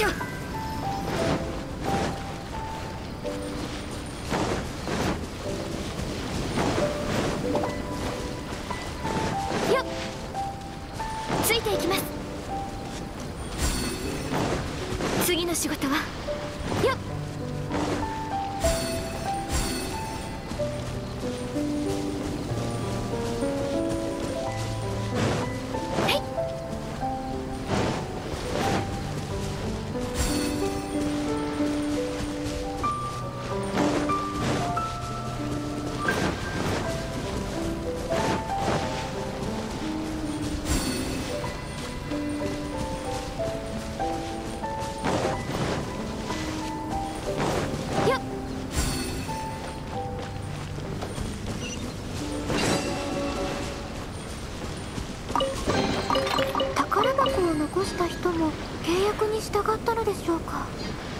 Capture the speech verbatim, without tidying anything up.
しょう。よっ、ついていきます。次の仕事はよっ。宝箱を残した人も契約に従ったのでしょうか。